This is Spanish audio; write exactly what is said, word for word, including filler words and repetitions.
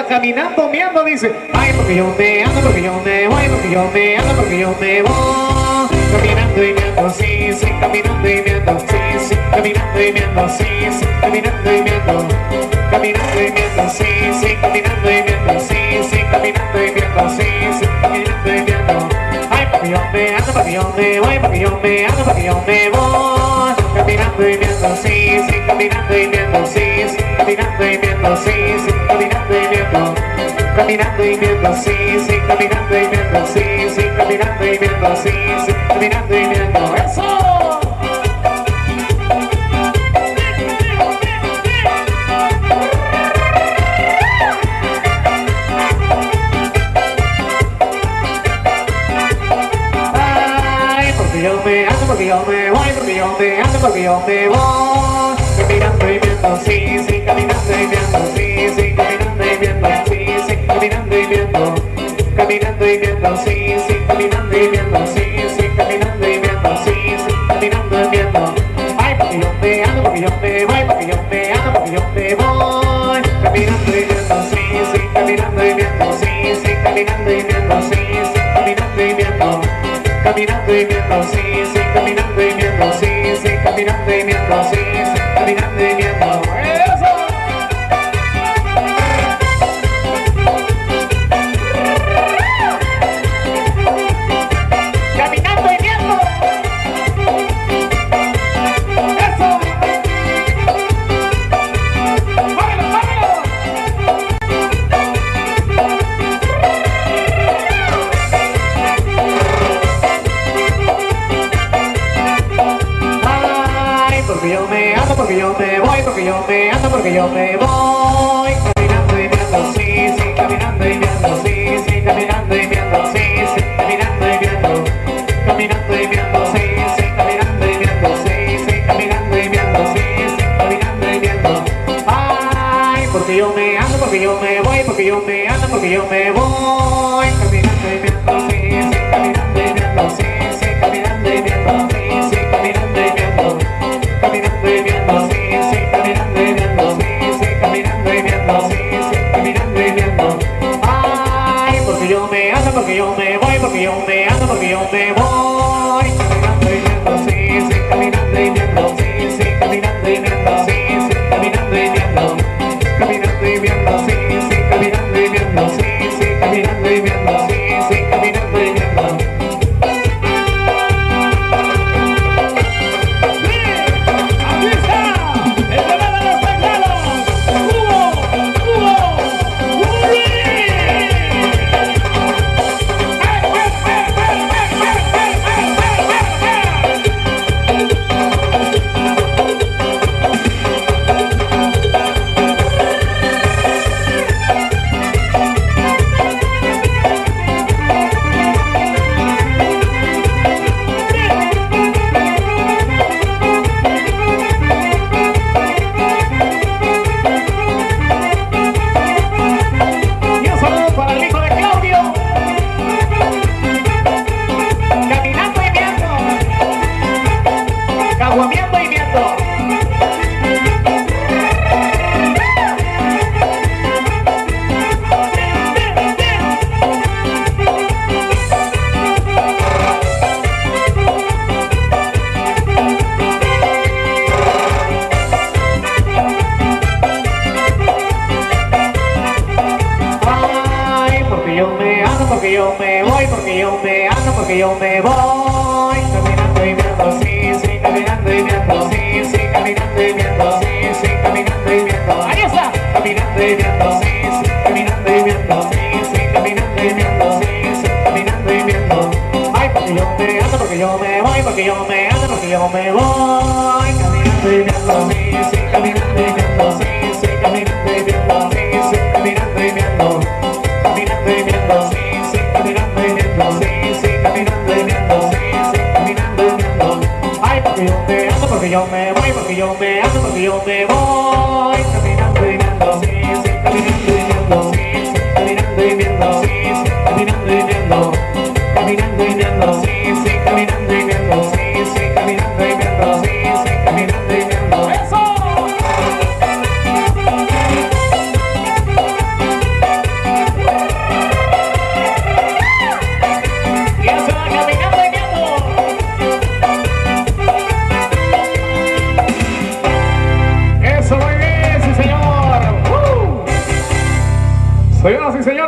va caminando, meando, dice, ay, porque yo me ando, porque yo me voy, porque yo me ando, porque yo me voy. Caminando y meando, sí, sí, caminando y meando, sí, sí, caminando y meando, sí, sí, caminando y meando. Caminando y meando, sí, sí, caminando y meando, sí, sí, caminando y meando, sí, sí, caminando y meando. Ay, porque yo me ando, porque yo me voy, porque yo me ando, porque yo me voy. Caminando y meando, sí, sí, caminando y meando, sí, sí, caminando y meando, sí, sí, caminando y meando. Caminando y meando, sí, sí, caminando y meando, sí, sí, caminando y meando, sí, sí, caminando y meando. ¡Eso! Yo me ando, porque yo me voy, porque yo me ando, porque yo me voy. Caminando y viendo, sí, sí, caminando y viendo, sí, sí, caminando y viendo, sí, sí, caminando y viendo. Caminando y viendo, sí, sí, caminando y viendo, sí, sí, caminando y viendo, sí, sí, caminando y viendo. Ay, porque yo me ando, porque yo me voy, porque yo me ando, porque yo me voy. Caminando y viendo, sí, sí, caminando y viendo, sí, sí, caminando y viendo, sí, sí, caminando y viendo. Caminando y viendo, sí, sí, caminando y viendo, sí, sí, caminando y viendo, sí, sí, caminando y viendo. ¡Eso! Caminando y viendo. ¡Eso! ¡Vámonos, vámonos! Porque yo me ando, porque yo me voy, porque yo me ando, porque yo me voy. Caminando y viendo, sí, sí, caminando y viendo, sí, sí, caminando y viendo, sí, sí, caminando y viendo. Caminando y viendo, sí, sí, caminando y viendo, sí, sí, caminando y viendo, sí, sí, caminando y viendo. Ay, porque yo me ando, porque yo me voy, porque yo me ando, porque yo me voy. Caminando y viendo, sí, sí, caminando y viendo, sí, sí, caminando y viendo, sí, sí, caminando y viendo. Caminando y viendo, sí, sí, caminando y viendo, sí, sí, caminando y viendo, sí, sí, caminando y viendo. Ay, porque yo me ando, porque yo me voy, porque yo me ando, porque yo me voy. Caminando y viendo, sí, sí, caminando y viendo, sí, sí, caminando y viendo, sí, sí, caminando y viendo. Caminando y viendo, sí, sí, caminando y viendo, sí, sí, caminando y viendo, sí, sí, caminando y viendo. Porque yo me voy, porque yo me ando, porque yo me voy. Caminando y viendo, sí, sí, caminando y viendo, sí, sí, caminando y viendo, sí, sí, caminando y viendo. Ahí está. Caminando y viendo, sí, sí, caminando y viendo, sí, sí, caminando y viendo, sí, sí, caminando y viendo. Ay, porque yo me ando, porque yo me voy, porque yo me ando, porque yo me voy. Caminando y viendo, sí, sí, caminando y viendo, sí, sí, caminando y viendo, sí, sí, caminando y viendo. Caminando y viendo, sí, sí, caminando y viendo, sí, sí, caminando y viendo, sí, sí, caminando y viendo. Ay, porque yo me ando, porque yo me voy, porque yo me ando, porque yo me voy. Caminando y viendo, sí, sí, caminando y viendo, sí, sí, caminando y viendo, sí, sí, caminando y viendo. Caminando y viendo, sí, sí, caminando y viendo, sí, sí, caminando y viendo, sí, sí, caminando y viendo. ¡Eso! Señoras y señores.